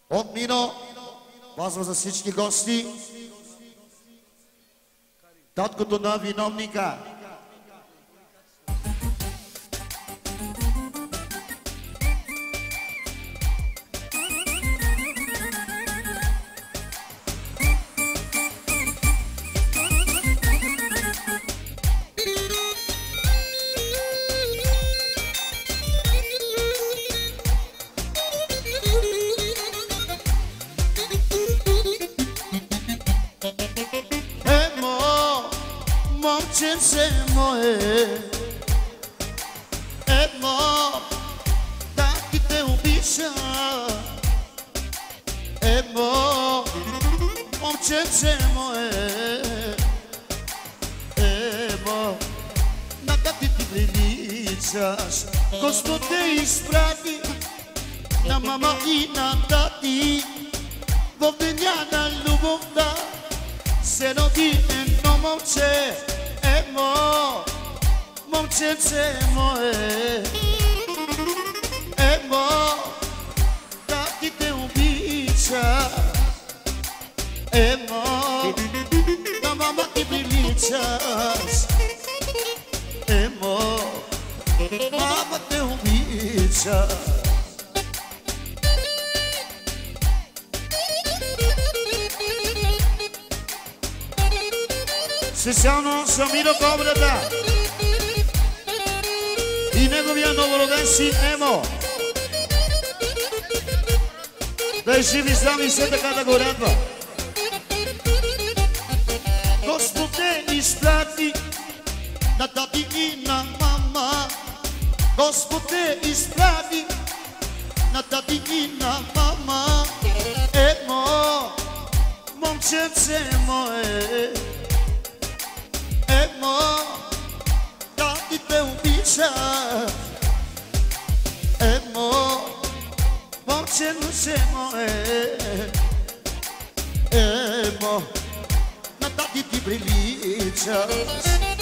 От Мино, поздрав за всички гости. Таткото на виновника. Момченце мое, едно, таки те обича. Едно, момченце мое, едно, на таки ти приличаш. Господ те изпрати на мама и на тати. В деня на любовта се роди едно момче. Едно, момченце мое, едно, таки те обича. Едно, на мама ти приличаш. Едно, мама те обича. Специално за Миро Кобрата и неговия новороден син Емо. Да е жив и здрав и все така да го радва. Господ те изпрати на тати и на мама. Господ те изпрати на тати и на мама. Едно, момченце мое, едно, таки те обича. Едно, момченце мое, едно, на таки ти приличаш.